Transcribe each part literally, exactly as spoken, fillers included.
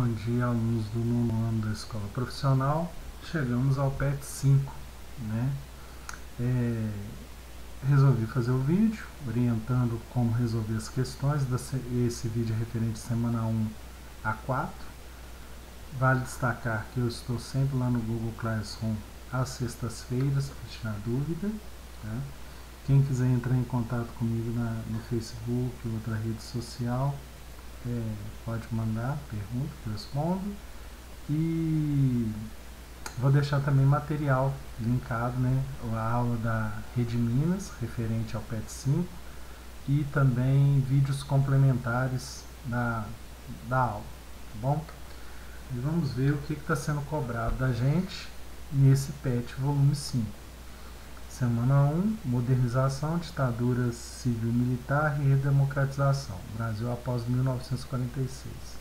Bom dia, alunos do nono ano da escola profissional. Chegamos ao P E T cinco, né? É, resolvi fazer o vídeo orientando como resolver as questões. Esse vídeo é referente semana um a quatro. Vale destacar que eu estou sempre lá no Google Classroom às sextas-feiras para tirar dúvida, né? Quem quiser entrar em contato comigo na, no Facebook ou outra rede social, é, pode mandar pergunta que eu respondo. E vou deixar também material linkado, né? A aula da Rede Minas, referente ao P E T cinco, e também vídeos complementares da, da aula, tá bom? E vamos ver o que está sendo cobrado da gente nesse P E T volume cinco. Semana um, modernização, ditadura civil-militar e redemocratização. Brasil após mil novecentos e quarenta e seis.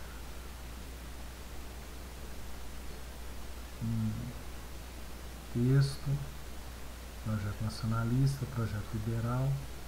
Hum, texto, projeto nacionalista, projeto liberal.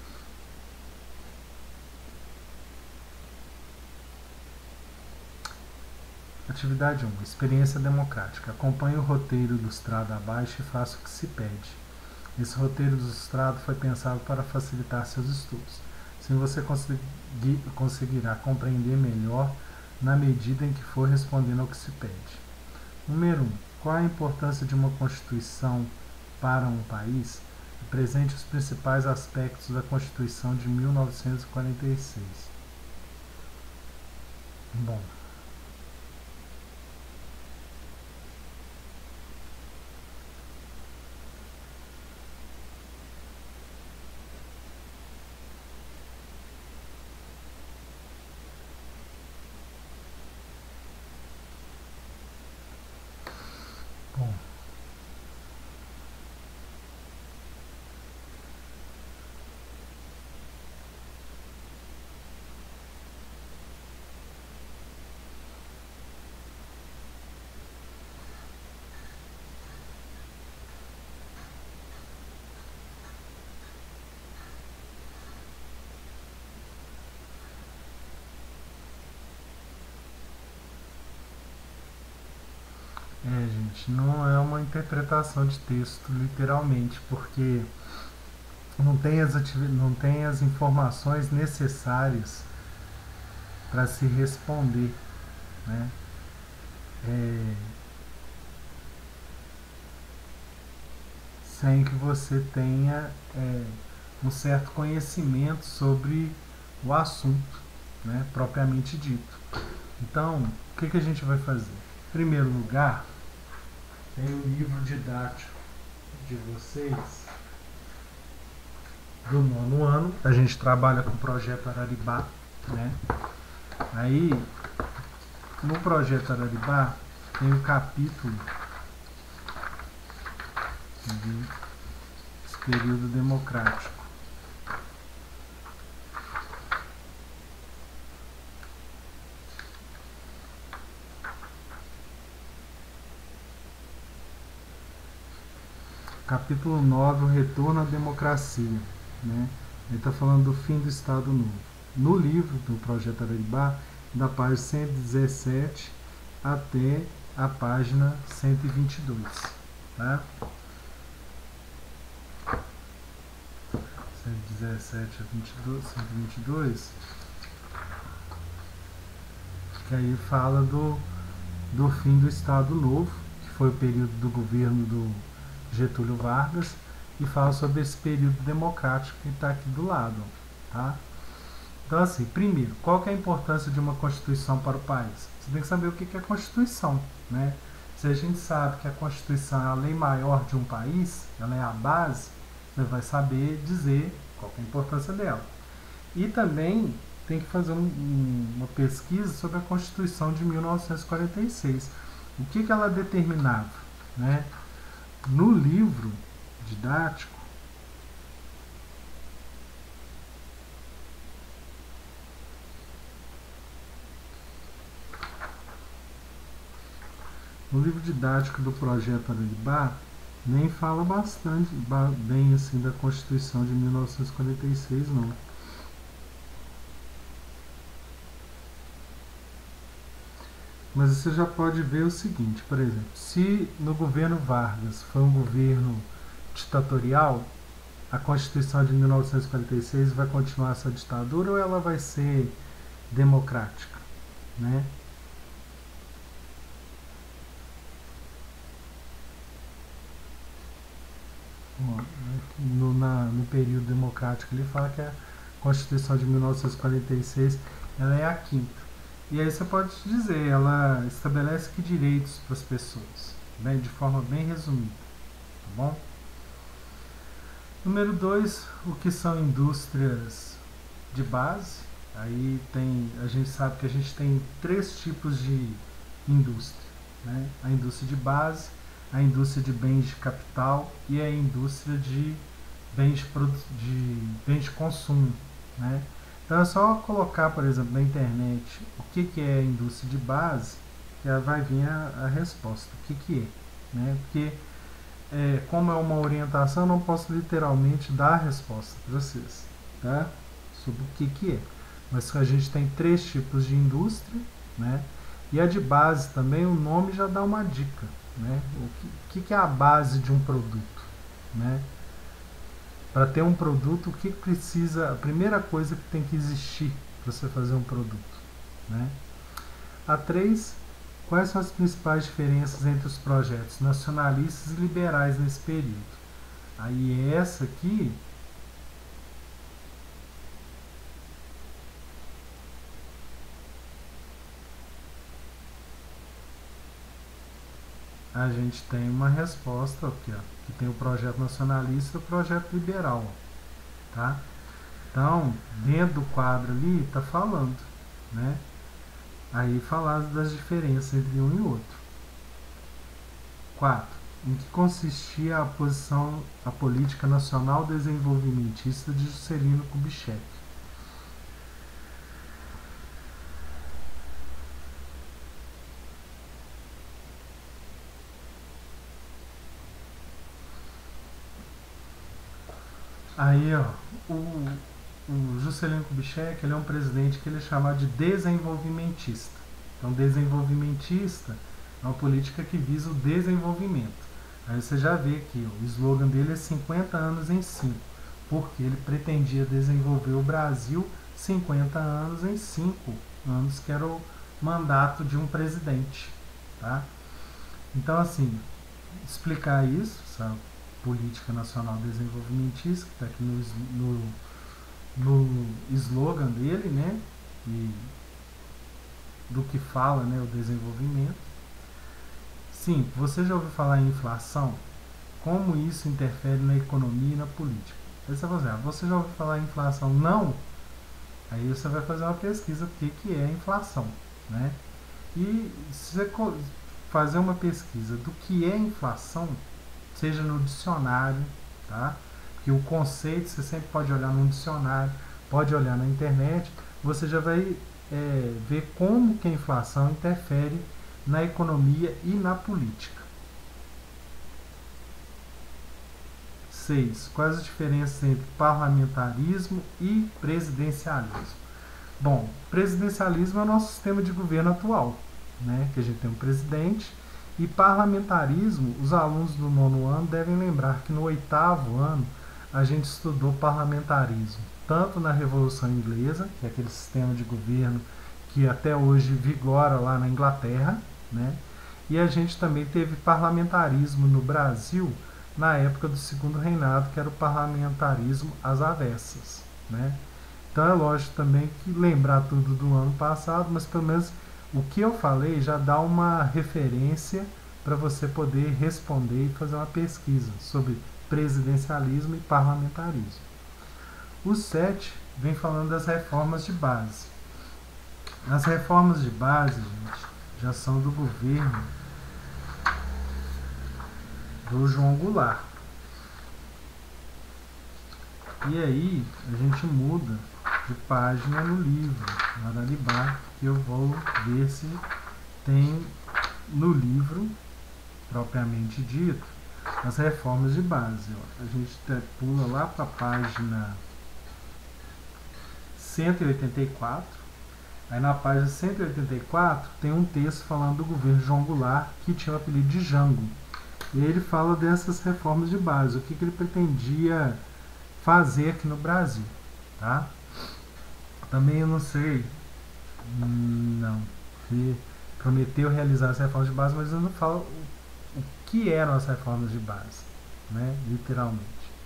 Atividade um, experiência democrática. Acompanhe o roteiro ilustrado abaixo e faça o que se pede. Esse roteiro ilustrado foi pensado para facilitar seus estudos. Assim você conseguir, conseguirá compreender melhor na medida em que for respondendo ao que se pede. Número um. Qual a importância de uma Constituição para um país? Apresente os principais aspectos da Constituição de mil novecentos e quarenta e seis. Bom, bom. É, gente, não é uma interpretação de texto literalmente, porque não tem as, não tem as informações necessárias para se responder, né? É, sem que você tenha é, um certo conhecimento sobre o assunto, né, propriamente dito. Então, o que, que a gente vai fazer? Em primeiro lugar, tem o livro didático de vocês do nono ano. A gente trabalha com o projeto Araribá, né? Aí, no projeto Araribá, tem o capítulo de período democrático. Capítulo nove, o retorno à democracia, né? Ele está falando do fim do Estado Novo. No livro do Projeto Araribá, da página cento e dezessete até a página cento e vinte e dois. Tá? cento e dezessete a vinte e dois, cento e vinte e dois, que aí fala do, do fim do Estado Novo, que foi o período do governo do Getúlio Vargas, e fala sobre esse período democrático que está aqui do lado, tá? Então, assim, primeiro, qual que é a importância de uma Constituição para o país? Você tem que saber o que é a Constituição, né? Se a gente sabe que a Constituição é a lei maior de um país, ela é a base, você vai saber dizer qual que é a importância dela. E também tem que fazer um, uma pesquisa sobre a Constituição de mil novecentos e quarenta e seis. O que, que ela determinava, né? No livro didático, no livro didático do projeto Araribá, nem fala bastante bem assim da Constituição de mil novecentos e quarenta e seis, não. Mas você já pode ver o seguinte, por exemplo, se no governo Vargas foi um governo ditatorial, a Constituição de mil novecentos e quarenta e seis vai continuar essa ditadura ou ela vai ser democrática, né? No, na, no período democrático ele fala que a Constituição de mil novecentos e quarenta e seis ela é a quinta. E aí você pode dizer, ela estabelece que direitos para as pessoas, né, de forma bem resumida, tá bom? Número dois, o que são indústrias de base. Aí tem, a gente sabe que a gente tem três tipos de indústria, né? A indústria de base, a indústria de bens de capital e a indústria de bens de, de, bens de consumo, né? Então é só colocar, por exemplo, na internet o que, que é a indústria de base, que vai vir a, a resposta, o que, que é, né? Porque é, como é uma orientação, eu não posso literalmente dar a resposta para vocês, tá? Sobre o que, que é. Mas a gente tem três tipos de indústria, né? E a de base também, o nome já dá uma dica, né? O que, que é a base de um produto, né? Para ter um produto, o que precisa, a primeira coisa que tem que existir para você fazer um produto, né? A três, quais são as principais diferenças entre os projetos nacionalistas e liberais nesse período? Aí essa aqui a gente tem uma resposta aqui, ó, que tem o projeto nacionalista e o projeto liberal, tá? Então, dentro do quadro ali, está falando, né? Aí falar das diferenças entre um e outro. quatro. Em que consistia a posição, a política nacional desenvolvimentista de Juscelino Kubitschek? Aí, ó, o, o Juscelino Kubitschek, ele é um presidente que ele é chamado de desenvolvimentista. Então, desenvolvimentista é uma política que visa o desenvolvimento. Aí você já vê que ó, o slogan dele é cinquenta anos em cinco, porque ele pretendia desenvolver o Brasil cinquenta anos em cinco anos, que era o mandato de um presidente, tá? Então, assim, explicar isso, sabe? Política Nacional Desenvolvimentista, que está aqui no, no, no slogan dele, né? E do que fala, né, o desenvolvimento. Sim, você já ouviu falar em inflação? Como isso interfere na economia e na política? Aí você vai dizer, ah, você já ouviu falar em inflação? Não? Aí você vai fazer uma pesquisa do que, que é inflação, né? E se você fazer uma pesquisa do que é inflação, seja no dicionário, tá? Porque o conceito você sempre pode olhar no dicionário, pode olhar na internet, você já vai é, ver como que a inflação interfere na economia e na política. seis. Quais as diferenças entre parlamentarismo e presidencialismo? Bom, presidencialismo é o nosso sistema de governo atual, né? Que a gente tem um presidente. E parlamentarismo, os alunos do nono ano devem lembrar que no oitavo ano a gente estudou parlamentarismo, tanto na Revolução Inglesa, que é aquele sistema de governo que até hoje vigora lá na Inglaterra, né? E a gente também teve parlamentarismo no Brasil na época do Segundo Reinado, que era o parlamentarismo às avessas, né? Então é lógico também que lembrar tudo do ano passado, mas pelo menos o que eu falei já dá uma referência para você poder responder e fazer uma pesquisa sobre presidencialismo e parlamentarismo. O sete vem falando das reformas de base. As reformas de base, gente, já são do governo do João Goulart. E aí a gente muda de página no livro, lá na Libar, que eu vou ver se tem no livro, propriamente dito, as reformas de base. Ó. A gente pula lá para a página cento e oitenta e quatro, Aí na página cento e oitenta e quatro tem um texto falando do governo João Goulart, que tinha o apelido de Jango. E ele fala dessas reformas de base, o que, que ele pretendia fazer aqui no Brasil. Tá? Também eu não sei, não, ele prometeu realizar as reformas de base, mas eu não falo o, o que eram as reformas de base, né? Literalmente.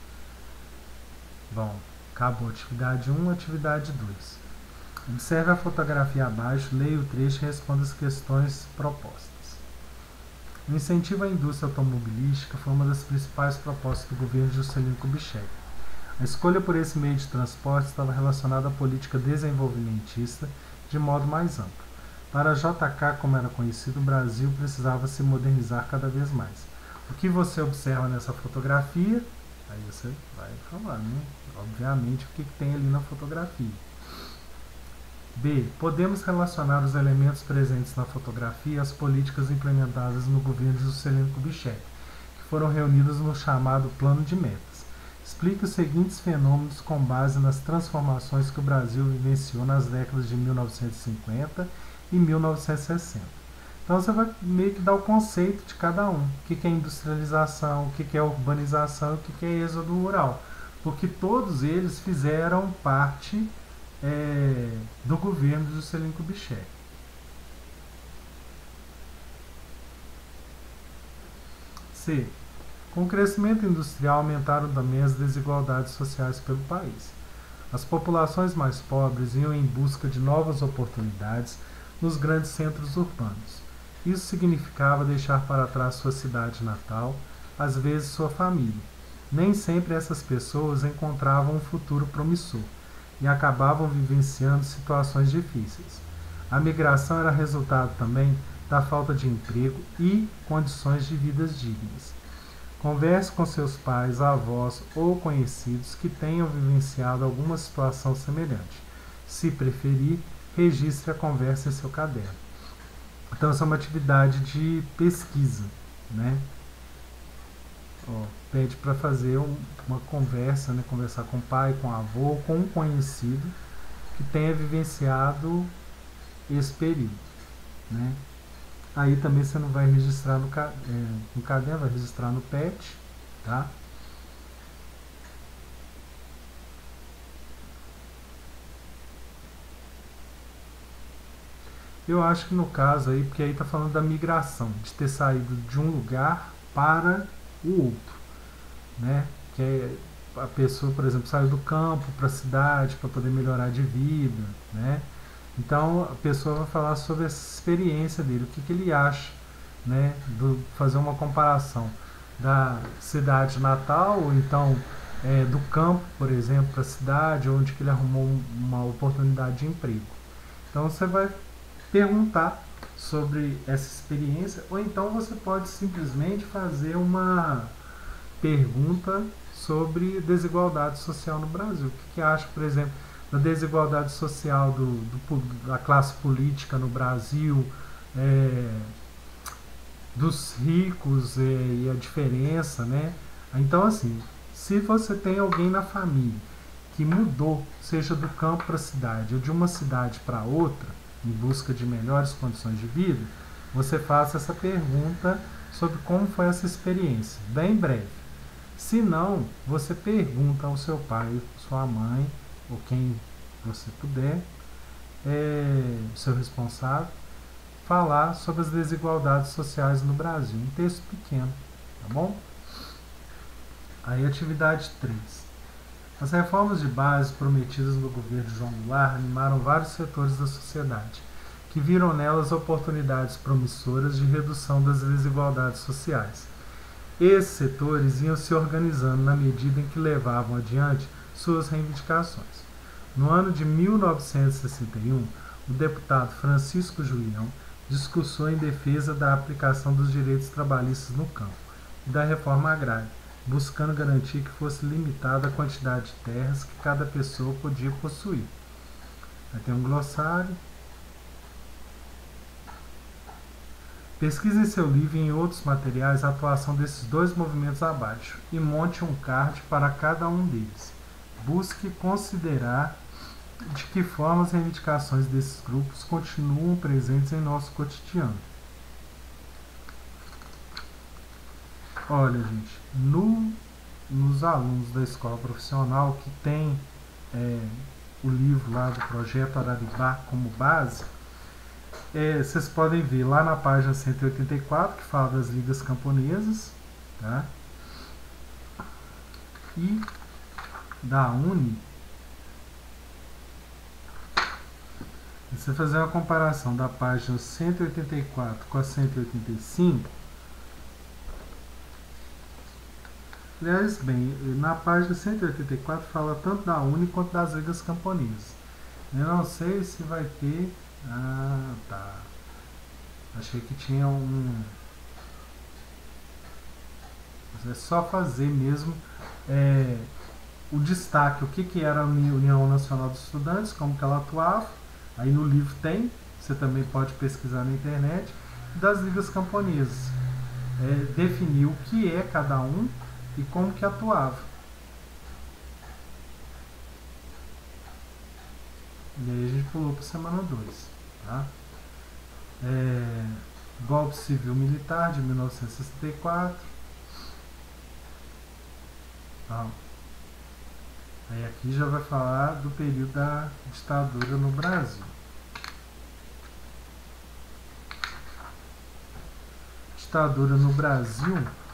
Bom, acabou atividade um, atividade dois. Observe a fotografia abaixo, leia o trecho e responda as questões propostas. O incentivo à indústria automobilística foi uma das principais propostas do governo Juscelino Kubitschek. A escolha por esse meio de transporte estava relacionada à política desenvolvimentista de modo mais amplo. Para J K, como era conhecido, o Brasil precisava se modernizar cada vez mais. O que você observa nessa fotografia? Aí você vai falar, né? Obviamente, o que, que tem ali na fotografia. B. Podemos relacionar os elementos presentes na fotografia às políticas implementadas no governo de Juscelino Kubitschek, que foram reunidas no chamado Plano de Metas. Explique os seguintes fenômenos com base nas transformações que o Brasil vivenciou nas décadas de mil novecentos e cinquenta e mil novecentos e sessenta. Então você vai meio que dar o conceito de cada um. O que é industrialização, o que é urbanização, o que é êxodo rural. Porque todos eles fizeram parte é, do governo de Juscelino Kubitschek. C. Com o crescimento industrial aumentaram também as desigualdades sociais pelo país. As populações mais pobres iam em busca de novas oportunidades nos grandes centros urbanos. Isso significava deixar para trás sua cidade natal, às vezes sua família. Nem sempre essas pessoas encontravam um futuro promissor e acabavam vivenciando situações difíceis. A migração era resultado também da falta de emprego e condições de vida dignas. Converse com seus pais, avós ou conhecidos que tenham vivenciado alguma situação semelhante. Se preferir, registre a conversa em seu caderno. Então, essa é uma atividade de pesquisa, né? Ó, pede para fazer um, uma conversa, né? Conversar com o pai, com o avô, com um conhecido que tenha vivenciado esse período, né? Aí também você não vai registrar no, é, no caderno, vai registrar no pet, tá? Eu acho que no caso aí, porque aí tá falando da migração, de ter saído de um lugar para o outro, né? Que é a pessoa, por exemplo, saiu do campo para a cidade para poder melhorar de vida, né? Então a pessoa vai falar sobre essa experiência dele, o que, que ele acha, né? Do, fazer uma comparação da cidade natal, ou então é, do campo, por exemplo, para a cidade, onde que ele arrumou uma oportunidade de emprego. Então você vai perguntar sobre essa experiência, ou então você pode simplesmente fazer uma pergunta sobre desigualdade social no Brasil. O que, que acha, por exemplo, da desigualdade social do, do, da classe política no Brasil, é, dos ricos é, e a diferença, né? Então, assim, se você tem alguém na família que mudou, seja do campo para a cidade ou de uma cidade para outra, em busca de melhores condições de vida, você faça essa pergunta sobre como foi essa experiência, bem breve. Se não, você pergunta ao seu pai, sua mãe, ou quem você puder, é, seu responsável, falar sobre as desigualdades sociais no Brasil, um texto pequeno, tá bom? Aí, atividade três. As reformas de base prometidas no governo de João Goulart animaram vários setores da sociedade, que viram nelas oportunidades promissoras de redução das desigualdades sociais. Esses setores iam se organizando na medida em que levavam adiante suas reivindicações. No ano de mil novecentos e sessenta e um, o deputado Francisco Julião discursou em defesa da aplicação dos direitos trabalhistas no campo e da reforma agrária, buscando garantir que fosse limitada a quantidade de terras que cada pessoa podia possuir. Aí tem um glossário. Pesquise em seu livro e em outros materiais a atuação desses dois movimentos abaixo e monte um card para cada um deles. Busque considerar de que forma as reivindicações desses grupos continuam presentes em nosso cotidiano. Olha, gente, no, nos alunos da escola profissional que tem é, o livro lá do Projeto Araribá como base, é, vocês podem ver lá na página cento e oitenta e quatro, que fala das ligas camponesas, tá? E da Uni, se você fazer uma comparação da página cento e oitenta e quatro com a cento e oitenta e cinco, aliás, bem, na página cento e oitenta e quatro fala tanto da Uni quanto das ligas camponesas. Eu não sei se vai ter... Ah, tá. Achei que tinha um... É só fazer mesmo é, o destaque, o que, que era a União Nacional dos Estudantes, como que ela atuava. Aí no livro tem, você também pode pesquisar na internet, das ligas camponesas. É, definir o que é cada um e como que atuava. E aí a gente pulou para a semana dois. Tá? É, golpe civil-militar de mil novecentos e sessenta e quatro. Tá? Aí aqui já vai falar do período da ditadura no Brasil. Ditadura no Brasil,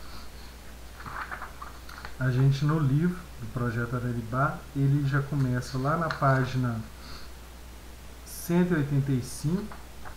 a gente no livro do Projeto Araribá, ele já começa lá na página cento e oitenta e cinco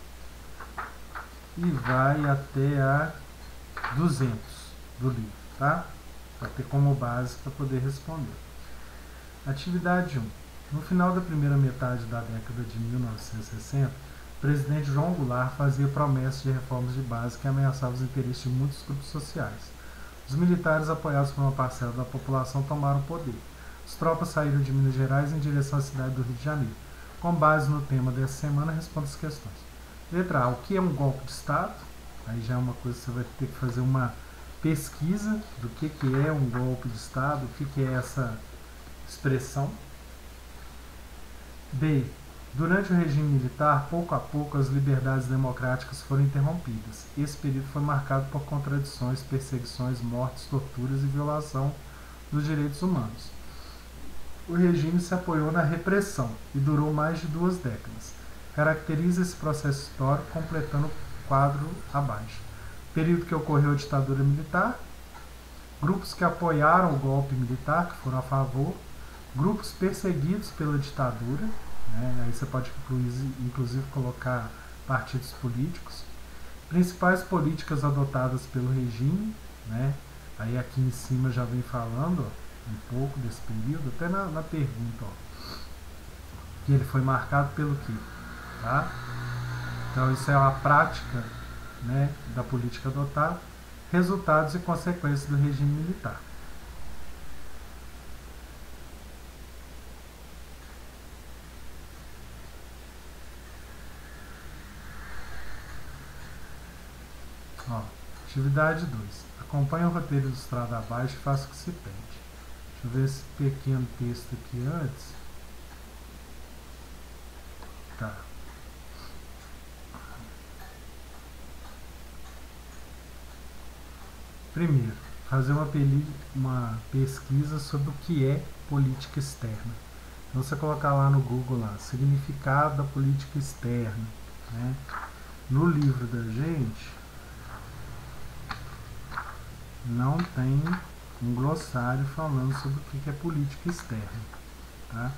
e vai até a duzentos do livro, tá? Para ter como base para poder responder. Atividade um. No final da primeira metade da década de mil novecentos e sessenta, o presidente João Goulart fazia promessas de reformas de base que ameaçavam os interesses de muitos grupos sociais. Os militares, apoiados por uma parcela da população, tomaram o poder. As tropas saíram de Minas Gerais em direção à cidade do Rio de Janeiro. Com base no tema dessa semana, responda as questões. Letra A. O que é um golpe de Estado? Aí já é uma coisa que você vai ter que fazer uma pesquisa do que, que é um golpe de Estado, o que, que é essa expressão. B. Durante o regime militar, pouco a pouco as liberdades democráticas foram interrompidas. Esse período foi marcado por contradições, perseguições, mortes, torturas e violação dos direitos humanos. O regime se apoiou na repressão e durou mais de duas décadas. Caracteriza esse processo histórico completando o quadro abaixo. Período que ocorreu a ditadura militar, grupos que apoiaram o golpe militar, que foram a favor, grupos perseguidos pela ditadura, né? Aí você pode inclusive colocar partidos políticos, principais políticas adotadas pelo regime, né? Aí aqui em cima já vem falando ó, um pouco desse período, até na, na pergunta, ó, que ele foi marcado pelo quê? Tá? Então isso é uma prática, né, da política adotada, resultados e consequências do regime militar. Ó, atividade dois. Acompanhe o roteiro ilustrado abaixo e faça o que se pede. Deixa eu ver esse pequeno texto aqui antes. Tá. Primeiro, fazer uma, uma pesquisa sobre o que é política externa. Então você colocar lá no Google lá, significado da política externa, né? No livro da gente não tem um glossário falando sobre o que é política externa, tá?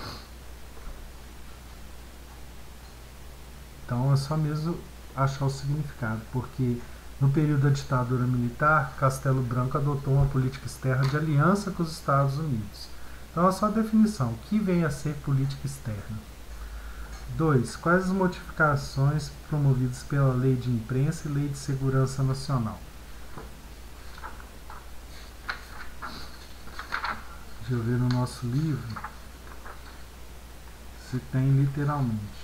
Então é só mesmo achar o significado, porque no período da ditadura militar, Castelo Branco adotou uma política externa de aliança com os Estados Unidos. Então é só a definição, o que vem a ser política externa. dois. Quais as modificações promovidas pela Lei de Imprensa e Lei de Segurança Nacional? Deixa eu ver no nosso livro se tem literalmente.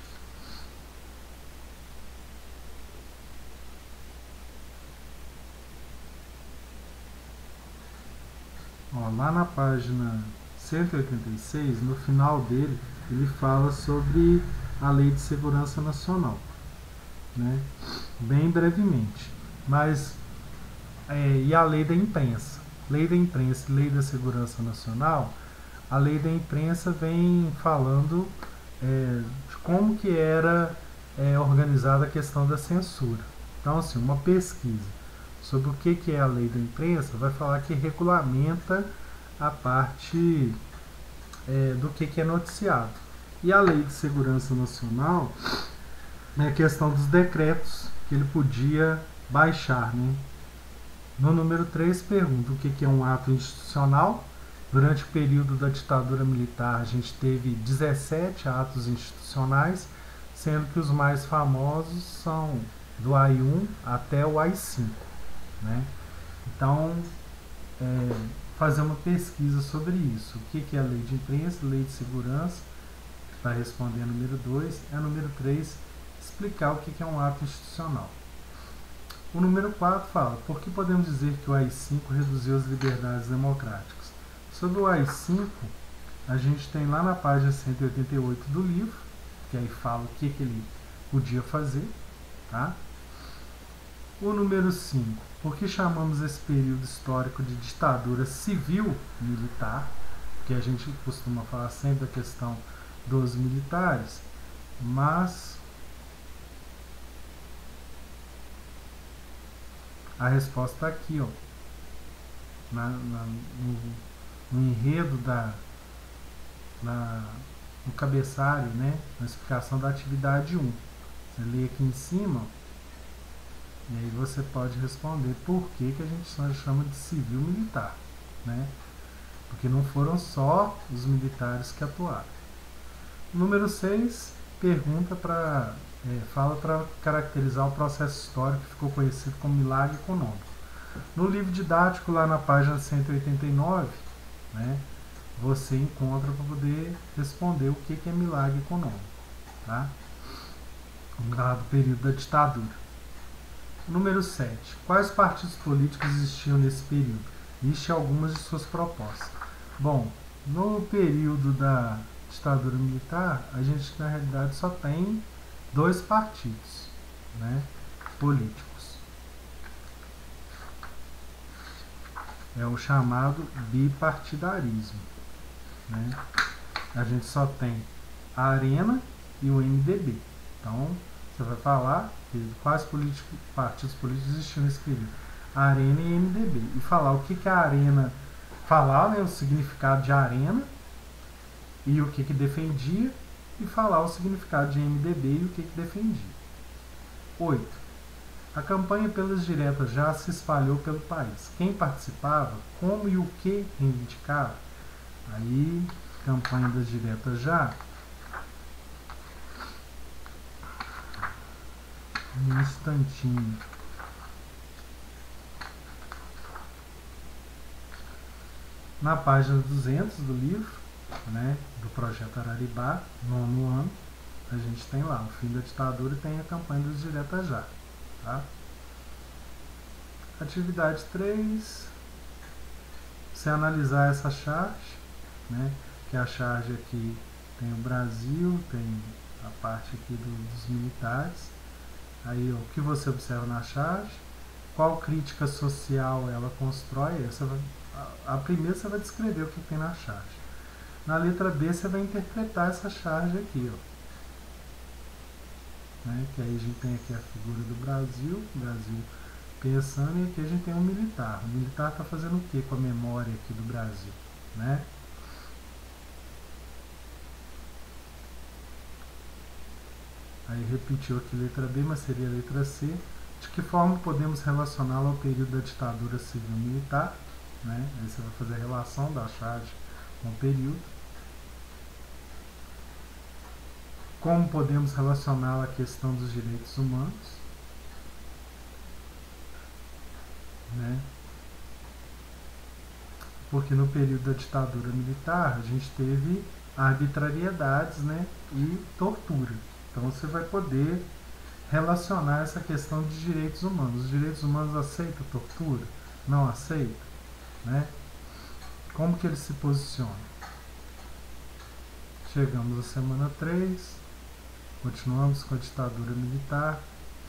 Ó, lá na página cento e oitenta e seis, no final dele, ele fala sobre a Lei de Segurança Nacional, né? Bem brevemente. Mas, é, e a Lei da Imprensa? Lei da Imprensa e Lei da Segurança Nacional, a Lei da Imprensa vem falando é, de como que era é, organizada a questão da censura. Então, assim, uma pesquisa sobre o que, que é a Lei da Imprensa vai falar que regulamenta a parte é, do que, que é noticiado. E a Lei de Segurança Nacional é a questão dos decretos que ele podia baixar, né? No número três pergunta o que, que é um ato institucional. Durante o período da ditadura militar, a gente teve dezessete atos institucionais, sendo que os mais famosos são do A I um até o A I cinco. Né? Então, é, fazer uma pesquisa sobre isso. O que, que é a lei de imprensa, lei de segurança, que está respondendo a número dois, e a número três, explicar o que, que é um ato institucional. O número quatro fala, por que podemos dizer que o A I cinco reduziu as liberdades democráticas? Sobre o A I cinco, a gente tem lá na página cento e oitenta e oito do livro, que aí fala o que, que ele podia fazer. Tá? O número cinco, por que chamamos esse período histórico de ditadura civil-militar? Porque a gente costuma falar sempre a questão dos militares, mas a resposta está aqui, ó, na, na, no, no enredo da, na, no cabeçalho, né, na explicação da atividade um. Você lê aqui em cima, e aí você pode responder por que, que a gente chama de civil-militar, né? Porque não foram só os militares que atuaram. Número seis, pergunta para é, fala para caracterizar o processo histórico que ficou conhecido como milagre econômico. No livro didático, lá na página cento e oitenta e nove, né, você encontra para poder responder o que, que é milagre econômico, tá? Lá do período da ditadura. Número sete. Quais partidos políticos existiam nesse período? Liste algumas de suas propostas. Bom, no período da ditadura militar, a gente na realidade só tem dois partidos, né, políticos. É o chamado bipartidarismo. Né? A gente só tem a Arena e o M D B. Então, você vai falar de quais político, partidos políticos existiam nesse período. A Arena e M D B. E falar o que, que a Arena... Falar, né, o significado de Arena e o que, que defendia. E falar o significado de M D B e o que, que defendia. oito. A campanha pelas diretas já se espalhou pelo país. Quem participava, como e o que reivindicava? Aí, campanha das diretas já... Um instantinho. Na página duzentos do livro, né, do projeto Araribá, nono ano, a gente tem lá o fim da ditadura e tem a campanha dos diretas já. Tá? Atividade três. Você analisar essa charge, né, que a charge aqui tem o Brasil, tem a parte aqui do, dos militares. Aí, o que você observa na charge, qual crítica social ela constrói, essa vai, a, a primeira você vai descrever o que tem na charge. Na letra B você vai interpretar essa charge aqui, ó. Né, que aí a gente tem aqui a figura do Brasil, Brasil pensando, e aqui a gente tem um militar. O militar está fazendo o que com a memória aqui do Brasil? Né? Aí repetiu aqui letra B, mas seria a letra C. De que forma podemos relacioná-la ao período da ditadura civil-militar? Né? Aí você vai fazer a relação da charge com o período. Como podemos relacioná-la à questão dos direitos humanos? Né? Porque no período da ditadura militar a gente teve arbitrariedades, né, e tortura. Então você vai poder relacionar essa questão de direitos humanos. Os direitos humanos aceitam tortura? Não aceitam? Né? Como que eles se posicionam? Chegamos à semana três, continuamos com a ditadura militar.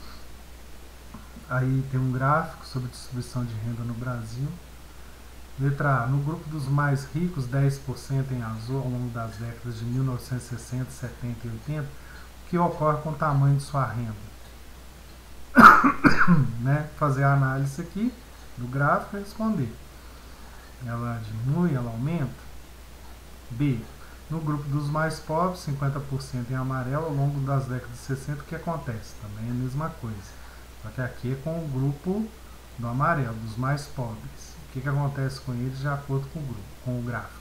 Aí tem um gráfico sobre distribuição de renda no Brasil. Letra A. No grupo dos mais ricos, dez por cento em azul ao longo das décadas de mil novecentos e sessenta, setenta e oitenta, o que ocorre com o tamanho de sua renda? né? Fazer a análise aqui do gráfico e responder. Ela diminui, ela aumenta? B. No grupo dos mais pobres, cinquenta por cento em amarelo ao longo das décadas de sessenta, o que acontece? Também é a mesma coisa. Só que aqui é com o grupo do amarelo, dos mais pobres. O que, que acontece com eles de acordo com o grupo, com o gráfico?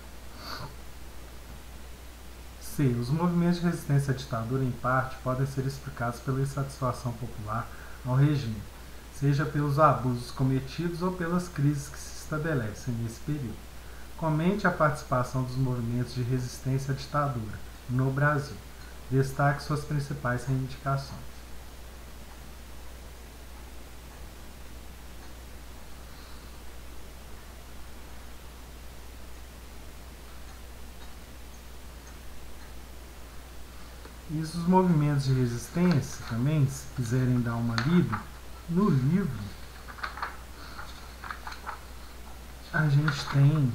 C. Os movimentos de resistência à ditadura, em parte, podem ser explicados pela insatisfação popular ao regime, seja pelos abusos cometidos ou pelas crises que se estabelecem nesse período. Comente a participação dos movimentos de resistência à ditadura no Brasil. Destaque suas principais reivindicações. E os movimentos de resistência também, se quiserem dar uma lida, no livro a gente tem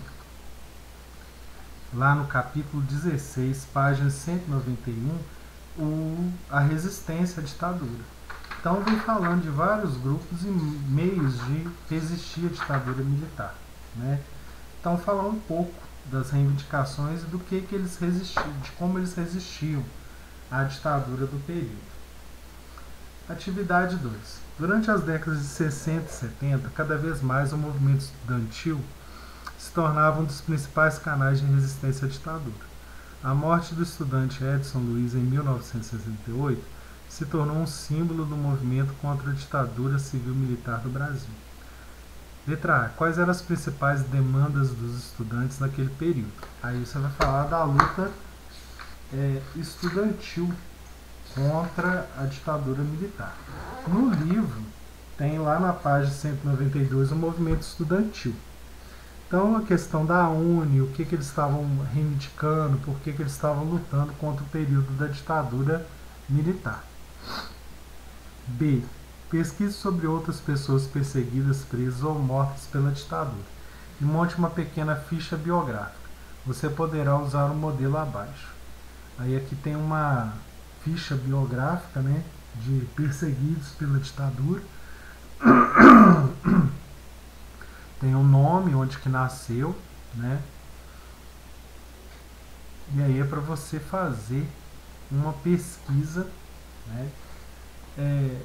lá no capítulo dezesseis, página cento e noventa e um, o, a resistência à ditadura. Então vem falando de vários grupos e meios de resistir à ditadura militar. Né? Então falar um pouco das reivindicações e do que, que eles resistiam, de como eles resistiam à ditadura do período. Atividade dois. Durante as décadas de sessenta e setenta, cada vez mais o movimento estudantil se tornava um dos principais canais de resistência à ditadura. A morte do estudante Edson Luiz em mil novecentos e sessenta e oito se tornou um símbolo do movimento contra a ditadura civil-militar do Brasil. Letra A. Quais eram as principais demandas dos estudantes naquele período? Aí você vai falar da luta é, estudantil contra a ditadura militar. No livro, tem lá na página cento e noventa e dois o movimento estudantil. Então, a questão da UNE, o que, que eles estavam reivindicando, por que, que eles estavam lutando contra o período da ditadura militar. B. Pesquise sobre outras pessoas perseguidas, presas ou mortas pela ditadura e monte uma pequena ficha biográfica. Você poderá usar o modelo abaixo. Aí aqui tem uma ficha biográfica, né, de perseguidos pela ditadura. Tem um nome, onde que nasceu, né? E aí é para você fazer uma pesquisa, né, é,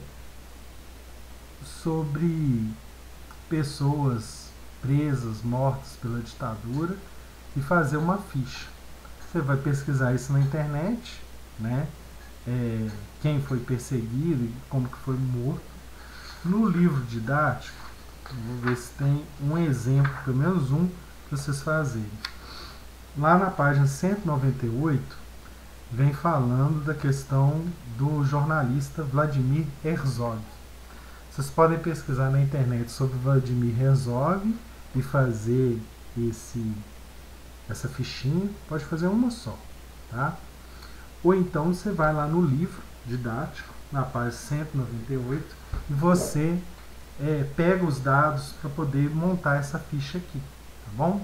sobre pessoas presas, mortas pela ditadura e fazer uma ficha. Você vai pesquisar isso na internet, né? É, quem foi perseguido e como que foi morto. No livro didático, vou ver se tem um exemplo, pelo menos um, para vocês fazerem. Lá na página cento e noventa e oito, vem falando da questão do jornalista Vladimir Herzog. Vocês podem pesquisar na internet sobre Vladimir Herzog e fazer esse, essa fichinha. Pode fazer uma só, tá? Ou então você vai lá no livro didático, na página cento e noventa e oito, e você é, pega os dados para poder montar essa ficha aqui, tá bom?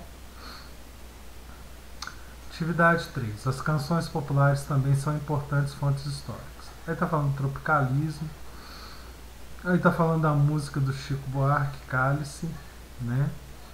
Atividade três. As canções populares também são importantes fontes históricas. Aí está falando do tropicalismo. Aí está falando da música do Chico Buarque, Cálice, né?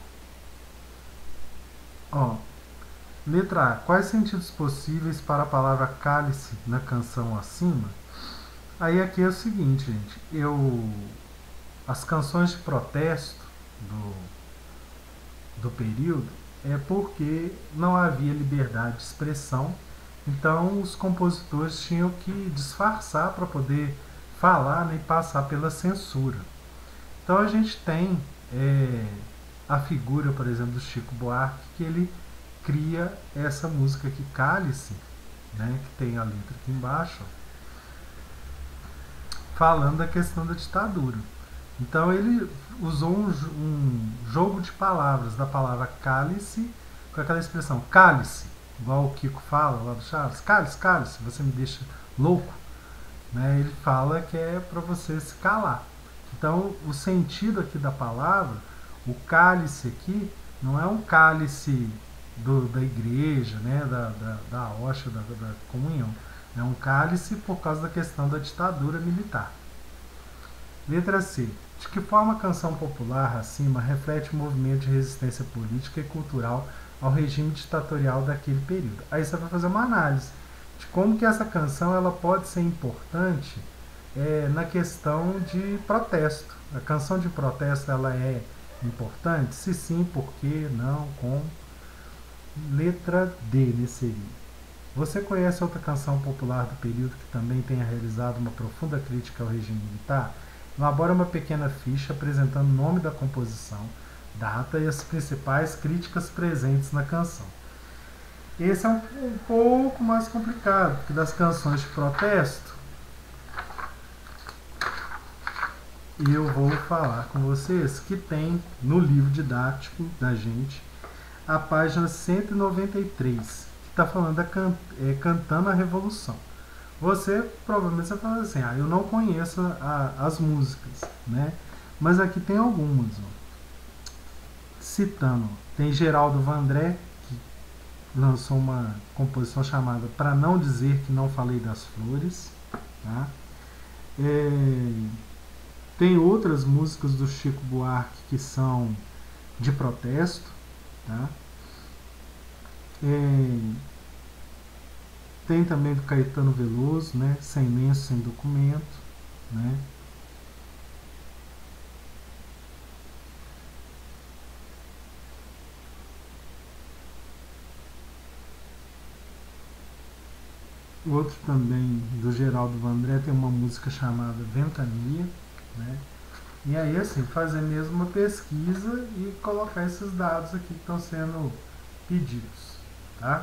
Ó, letra A. Quais sentidos possíveis para a palavra cálice na canção acima? Aí aqui é o seguinte, gente. Eu, as canções de protesto do, do período é porque não havia liberdade de expressão, então os compositores tinham que disfarçar para poder falar, né, e passar pela censura. Então a gente tem é, a figura, por exemplo, do Chico Buarque, que ele cria essa música aqui, Cálice, né, que tem a letra aqui embaixo, falando da questão da ditadura. Então ele usou um, um jogo de palavras da palavra cálice com aquela expressão cálice, igual o Kiko fala lá do Chaves, cale-se, cale-se, você me deixa louco, né? Ele fala que é para você se calar. Então, o sentido aqui da palavra, o cálice aqui, não é um cálice do, da igreja, né? da, da, da hóstia, da, da comunhão. É um cálice por causa da questão da ditadura militar. Letra C. De que forma a canção popular acima reflete o movimento de resistência política e cultural ao regime ditatorial daquele período? Aí você vai fazer uma análise de como que essa canção ela pode ser importante é, na questão de protesto. A canção de protesto ela é importante? Se sim, por quê? Não, como? Letra D nesse aí. Você conhece outra canção popular do período que também tenha realizado uma profunda crítica ao regime militar? Elabora uma pequena ficha apresentando o nome da composição, data e as principais críticas presentes na canção. Esse é um, um pouco mais complicado, porque das canções de protesto, eu vou falar com vocês que tem no livro didático da gente a página cento e noventa e três, que está falando da can, é, Cantando a Revolução. Você provavelmente vai falar assim, ah, eu não conheço a, as músicas, né? Mas aqui tem algumas, ó. Citando, tem Geraldo Vandré, que lançou uma composição chamada Pra Não Dizer Que Não Falei das Flores, tá? É, tem outras músicas do Chico Buarque que são de protesto, tá? É, tem também do Caetano Veloso, né? Sem lenço, sem documento, né? O outro também, do Geraldo Vandré, tem uma música chamada Ventania, né? E aí, assim, fazer mesmo uma pesquisa e colocar esses dados aqui que estão sendo pedidos, tá?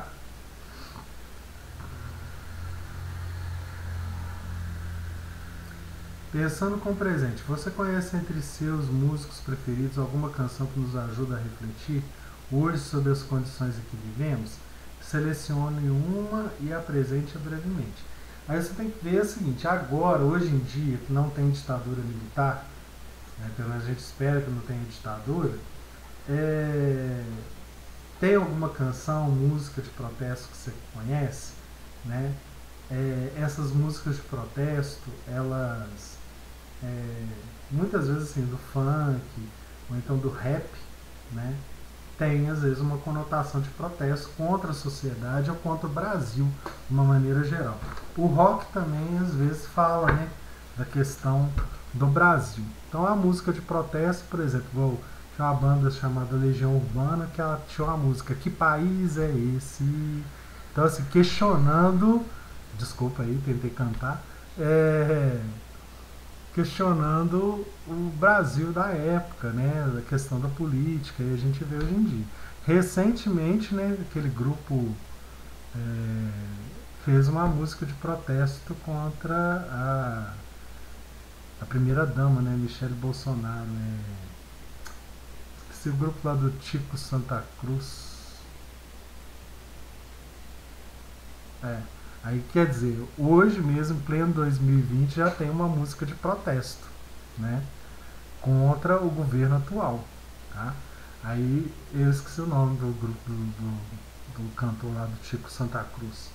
Pensando com o presente, você conhece entre seus músicos preferidos alguma canção que nos ajuda a refletir hoje sobre as condições em que vivemos? Selecione uma e apresente brevemente. Aí você tem que ver o seguinte, agora, hoje em dia, que não tem ditadura militar, né, pelo menos a gente espera que não tenha ditadura, é, tem alguma canção, música de protesto que você conhece, né? É, essas músicas de protesto, elas é, muitas vezes assim, do funk ou então do rap, né, tem às vezes uma conotação de protesto contra a sociedade ou contra o Brasil de uma maneira geral. O rock também às vezes fala, né, da questão do Brasil. Então a música de protesto, por exemplo, vou, tinha uma banda chamada Legião Urbana que ela tinha uma música Que País é Esse? Então assim, questionando, desculpa aí, tentei cantar, é, questionando o Brasil da época, né, a questão da política, e a gente vê hoje em dia. Recentemente, né, aquele grupo é, fez uma música de protesto contra a, a primeira-dama, né, Michele Bolsonaro. É, esse grupo lá do Tico Santa Cruz. É. Aí quer dizer, hoje mesmo, em pleno dois mil e vinte, já tem uma música de protesto, né, contra o governo atual, tá? Aí eu esqueci o nome do grupo do, do, do cantor lá do Tico Santa Cruz.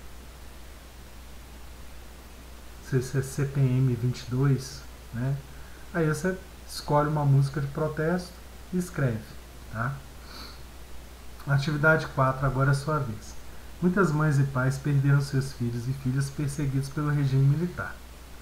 Se é C P M vinte e dois, né? Aí você escolhe uma música de protesto e escreve, tá? Atividade quatro, agora é a sua vez. Muitas mães e pais perderam seus filhos e filhas perseguidos pelo regime militar.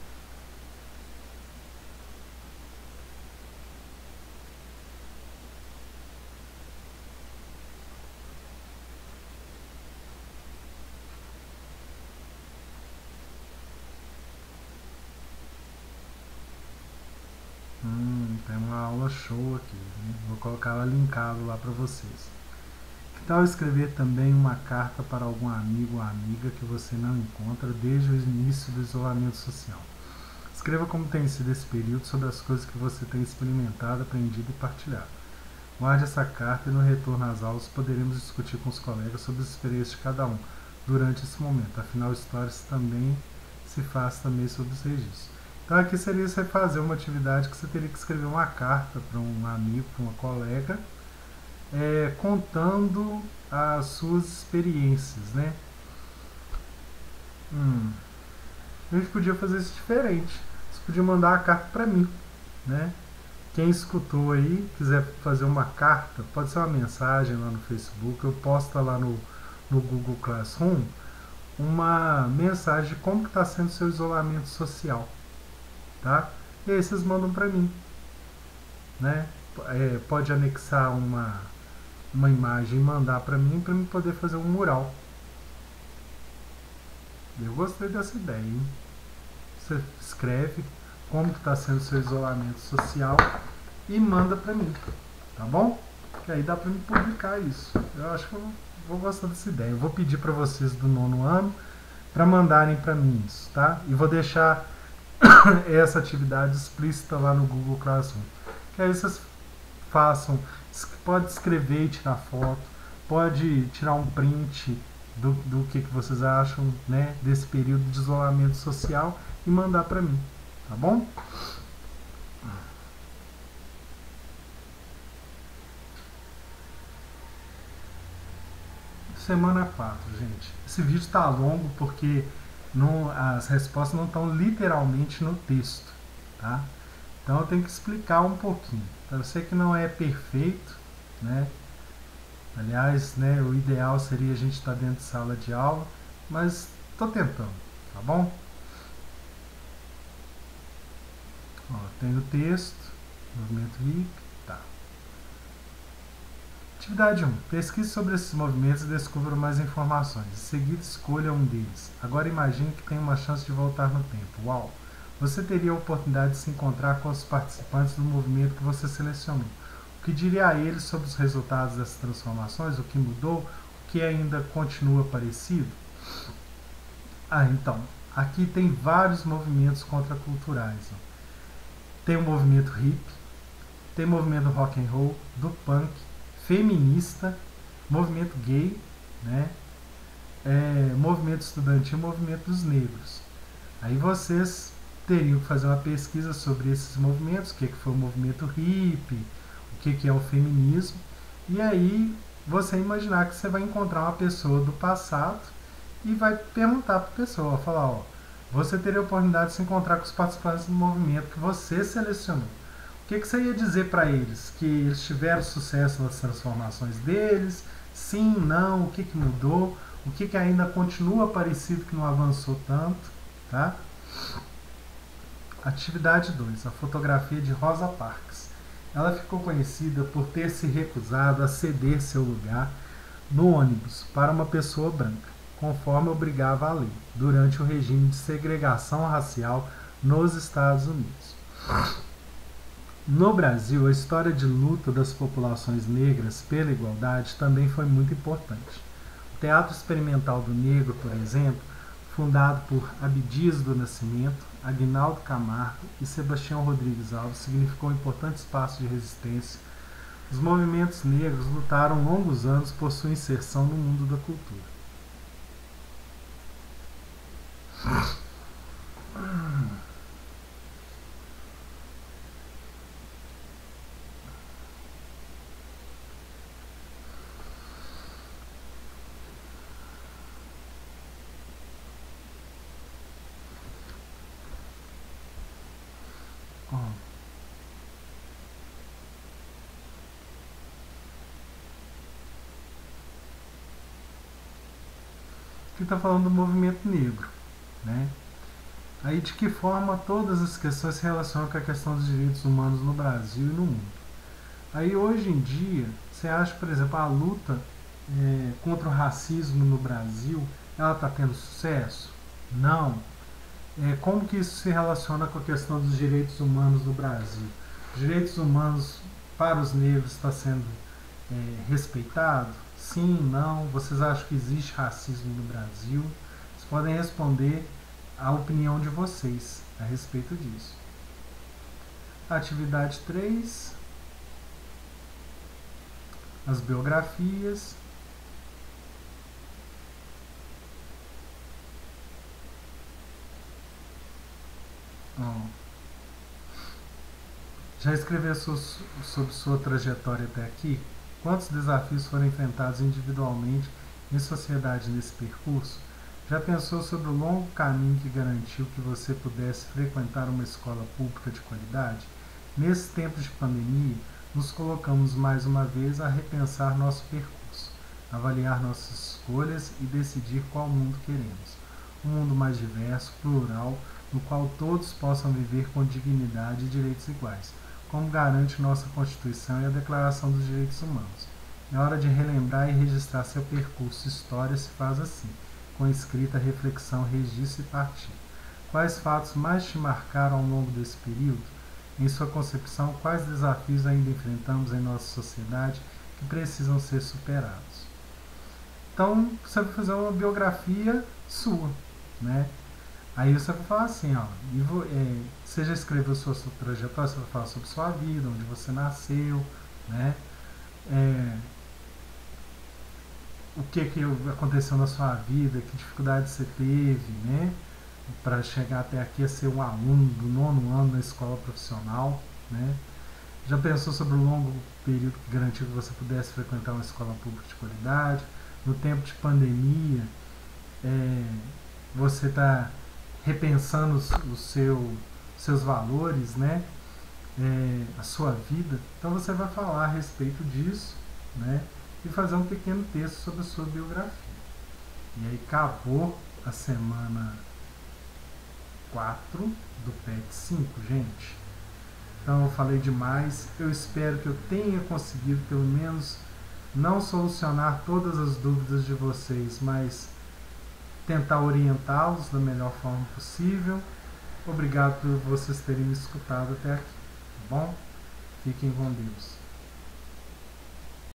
Hum, tem uma aula show aqui, né? Vou colocar ela linkado lá para vocês. Que tal escrever também uma carta para algum amigo ou amiga que você não encontra desde o início do isolamento social? Escreva como tem sido esse período, sobre as coisas que você tem experimentado, aprendido e partilhado. Guarde essa carta e no retorno às aulas poderemos discutir com os colegas sobre as experiências de cada um durante esse momento. Afinal, histórias também se faz também sobre os registros. Então aqui seria você fazer uma atividade que você teria que escrever uma carta para um amigo, para uma colega, é, contando as suas experiências, né? Hum, a gente podia fazer isso diferente. Você podia mandar a carta para mim, né? Quem escutou aí, quiser fazer uma carta, pode ser uma mensagem lá no Facebook, eu posto lá no, no Google Classroom uma mensagem de como está sendo o seu isolamento social, tá? E aí vocês mandam para mim, né? É, pode anexar uma, uma imagem e mandar para mim, para mim poder fazer um mural. Eu gostei dessa ideia, hein? Você escreve como está sendo o seu isolamento social e manda para mim, tá bom? Que aí dá para me publicar isso. Eu acho que eu vou gostar dessa ideia. Eu vou pedir para vocês do nono ano para mandarem para mim isso, tá? E vou deixar essa atividade explícita lá no Google Classroom. Que aí vocês façam, pode escrever e tirar foto, pode tirar um print do, do que, que vocês acham, né, desse período de isolamento social e mandar para mim, tá bom? Semana quatro, gente. Esse vídeo está longo porque não, as respostas não estão literalmente no texto, tá? Então eu tenho que explicar um pouquinho. Eu sei que não é perfeito, né? Aliás, né, o ideal seria a gente estar dentro de sala de aula, mas estou tentando, tá bom? Ó, tem o texto, movimento hip, tá. Atividade um. Pesquise sobre esses movimentos e descubra mais informações. Em seguida, escolha um deles. Agora imagine que tem uma chance de voltar no tempo. Uau! Você teria a oportunidade de se encontrar com os participantes do movimento que você selecionou. O que diria a eles sobre os resultados dessas transformações? O que mudou? O que ainda continua parecido? Ah, então, aqui tem vários movimentos contraculturais. Ó. Tem o movimento hip, tem o movimento rock and roll, do punk, feminista, movimento gay, né? É, movimento estudantil, movimento dos negros. Aí vocês teriam que fazer uma pesquisa sobre esses movimentos, o que, que foi o movimento hippie, o que, que é o feminismo, e aí você imaginar que você vai encontrar uma pessoa do passado e vai perguntar para a pessoa, falar, ó, você teria a oportunidade de se encontrar com os participantes do movimento que você selecionou. O que, que você ia dizer para eles? Que eles tiveram sucesso nas transformações deles? Sim, não, o que, que mudou? O que, que ainda continua parecido que não avançou tanto? Tá? Atividade dois. A fotografia de Rosa Parks. Ela ficou conhecida por ter se recusado a ceder seu lugar no ônibus para uma pessoa branca, conforme obrigava a lei, durante o regime de segregação racial nos Estados Unidos. No Brasil, a história de luta das populações negras pela igualdade também foi muito importante. O Teatro Experimental do Negro, por exemplo, fundado por Abdias do Nascimento, Aguinaldo Camargo e Sebastião Rodrigues Alves, significou um importante espaço de resistência. Os movimentos negros lutaram longos anos por sua inserção no mundo da cultura. Aqui está falando do movimento negro, né? Aí de que forma todas as questões se relacionam com a questão dos direitos humanos no Brasil e no mundo. Aí hoje em dia, você acha, por exemplo, a luta é, contra o racismo no Brasil, ela está tendo sucesso? Não. É, como que isso se relaciona com a questão dos direitos humanos no Brasil? Os direitos humanos para os negros está sendo é, respeitado? Sim, não? Vocês acham que existe racismo no Brasil? Vocês podem responder a opinião de vocês a respeito disso. Atividade três. as biografias. Ó, já escreveu sobre sua trajetória até aqui? Quantos desafios foram enfrentados individualmente em sociedade nesse percurso? Já pensou sobre o longo caminho que garantiu que você pudesse frequentar uma escola pública de qualidade? Nesse tempo de pandemia, nos colocamos mais uma vez a repensar nosso percurso, avaliar nossas escolhas e decidir qual mundo queremos. Um mundo mais diverso, plural, no qual todos possam viver com dignidade e direitos iguais, como garante nossa Constituição e a Declaração dos Direitos Humanos. É hora de relembrar e registrar seu percurso. História se faz assim, com escrita, reflexão, registro e partilha. Quais fatos mais te marcaram ao longo desse período? Em sua concepção, quais desafios ainda enfrentamos em nossa sociedade que precisam ser superados? Então, você vai fazer uma biografia sua, né? Aí você vai falar assim, ó, é, você já escreveu sua, sua trajetória, você vai falar sobre sua vida, onde você nasceu, né? É, o que, que aconteceu na sua vida, que dificuldade você teve, né? Para chegar até aqui a ser um aluno do nono ano na escola profissional, né? Já pensou sobre o longo período que garantiu que você pudesse frequentar uma escola pública de qualidade? No tempo de pandemia, é, você está repensando os, os seu, seus valores, né? É, a sua vida. Então você vai falar a respeito disso, né? E fazer um pequeno texto sobre a sua biografia. E aí acabou a semana quatro do P E T cinco, gente. Então eu falei demais. Eu espero que eu tenha conseguido pelo menos não solucionar todas as dúvidas de vocês, mas tentar orientá-los da melhor forma possível. Obrigado por vocês terem me escutado até aqui, tá bom? Fiquem com Deus.